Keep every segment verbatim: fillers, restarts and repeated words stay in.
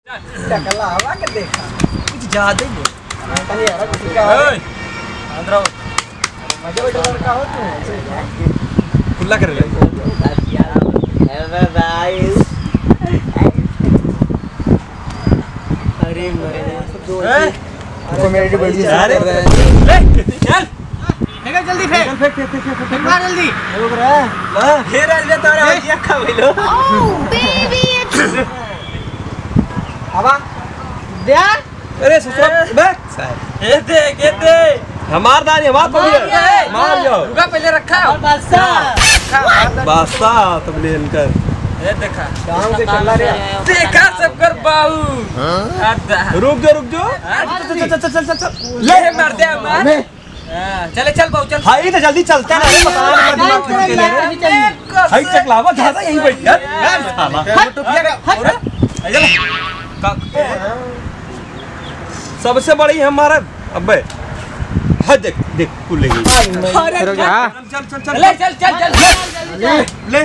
टकला हवा के देखा कुछ ज्यादा ही बोल कहीं यार किसी का ओए अंदर आओ मजे में डर का हो तू खुला कर ले हेलो गाइस अरे मेरे को मेरी बड़ी यार कर रहा है ले चल फेंक जल्दी फेंक फेंक फेंक फेंक फेंक मार जल्दी रुक रहा ला फिर आ जा तारा बचिया खा लो ओह बेबी हवा दे अरे ससुर बे ये दे ये दे हमार दानी हमार पकड़ मार जाओ रुका पहले रखा बादशा बादशाह तब ले इनकर ये देखा गांव से चला रे देखा सब कर बाऊ रुक जा रुक जा चल चल चल चल चल ले मार दे मार चले चल बाऊ चल हाई तो जल्दी चलते हैं ना पता नहीं हाई चकलावा ज्यादा यहीं बैठ यार साला सबसे बड़ी हमारा अबे हाँ देख देख कुल लेगी चल चल चल ले चल चल चल ले ले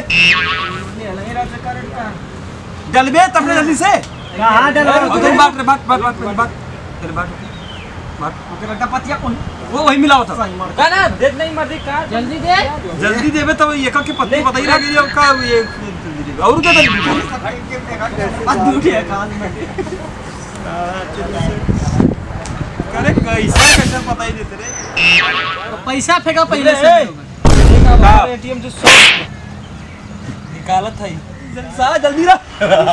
जल्दी तबने जल्दी से कहां डलवा तुम बात रे बात बात बात बात तेरे बात बात ओके लगता पतिया कौन वो वही मिला होता का ना दे नहीं मर्दी का जल्दी दे जल्दी देबे तब एक के पत्नी पता ही लगे ये का ये और क्या कर बात दूठी है कान में अरे कैसा कैसा पता ही देते रे पैसा फेंका पहले से एटीएम जो सौ निकालत है साला जल्दी ला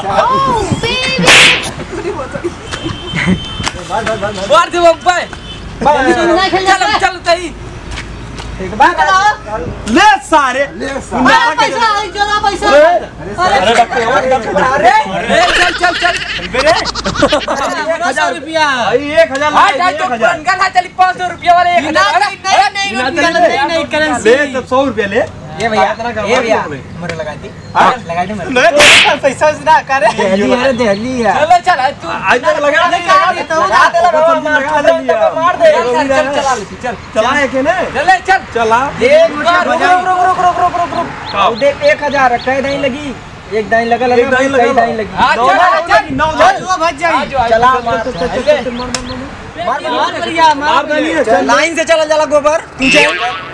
मार दे बप्पा चल चल तई एक बार ले सारे ले पैसा जरा पैसा अरे डॉक्टर अरे चल चल चल मेरे हजार रुपया भाई एक हजार हां तो पुरनका चली पाँच सौ रुपया वाले एक हजार नहीं नहीं नहीं नहीं करेंसी ले तब सौ रुपया ले ये भैया ये भैया मरे लगा दी लगा दी मरे पैसा ना करे दिल्ली है दिल्ली है चलो चल तू आज तक लगा दे लगा दे लगा दे मार दे चल चला चल चला है के ने चले चल चला एक रुक रुक रुक रुक रुक रुक रुक रुक देख एक हजार रखा है नहीं लगी एक दाई लगा लगा एक दाई लगा दाई लगी हां चल चल नौ वो भज जाई चला मार मार मार बढ़िया मार लाइन से चला जाला गोबर तू चल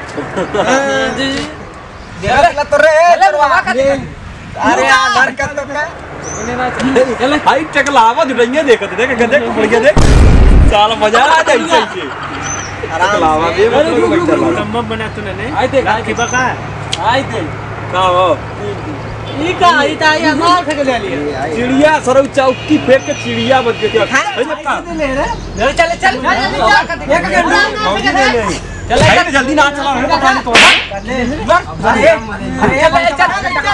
देखला तो रे अरे यार कर तो का चले हाई टकला आवा दुड़िया देखत देख गधे को बढ़िया देख साल मजा आ जाई चाहिए आराम आवा दे तम्मा बना तूने ने आई देख की बका आई देख का हो ई का ई ता ये मार फेंक ले लिया चिड़िया सरौ चौकी फेंक के चिड़िया बन के ले रे चले चल चल चल जल्दी ना चला रे पता नहीं तो अरे अरे चल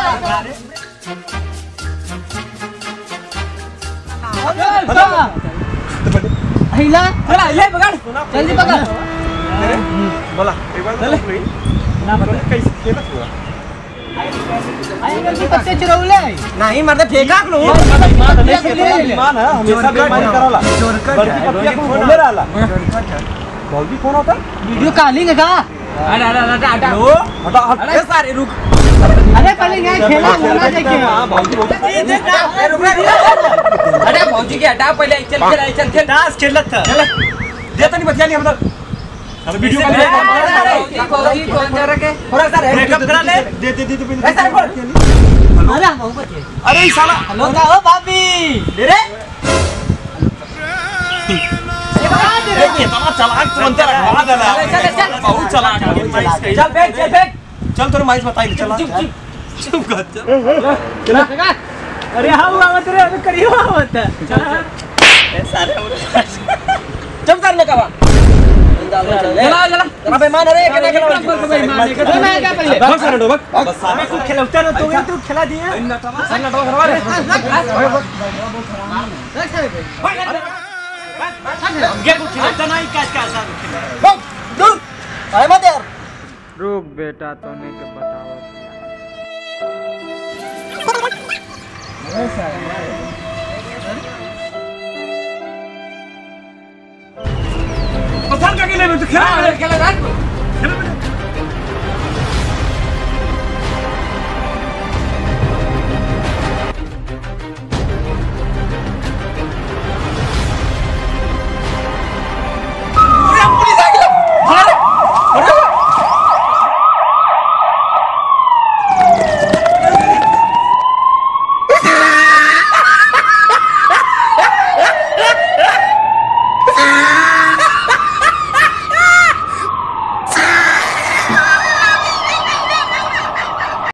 हिला चला ले पकड़ जल्दी पकड़ बोला एक बार चल ना बता कैसे खेला हुआ आई गलती पत्ते चुरौले नहीं मर्द फेंका लो मान है हमेशा बेईमानी कराला बल्कि पतिया को बोले रहला जल्दी कौन होता वीडियो कॉलिंग का अरे अरे अरे हटा हटा हट सारे रुक अरे पहले यहां खेला होना देखिए हां भौजी रुक अरे भौजी के हटा पहले चल खेल चल खेल डांस खेलत था चल देता नहीं बतिया नहीं हम अरे वीडियो कॉल भौजी कौन जरा के थोड़ा सा ब्रेकअप करा ले दे दे दे ऐसा बोल अरे मोहब्बत है अरे साला हेलो का ओ भाभी दे रे देखिए तमा चलाक तुरंत रखवा देला चल चल बहुत चलाक चल बैठ चल बैठ चल तोर माइस बताई चला चुप चुप चुप कर चला अरे हां आवत रे अबे करियो आवत चल सारे चुप कर ले कावा चला चला जरा बेईमान रे के देख लो बेईमान के तो मैं क्या पहले बस रे बस बस सारे तू खेलौता ना तू तू खिला दिए नटवा नटवा करवा ले हमके कुछ खिलाता नहीं काज का ऐसा खेल दूर अरे मत यार रुक बेटा तूने के बताओ पसंद का के ले तो खेला खेला रात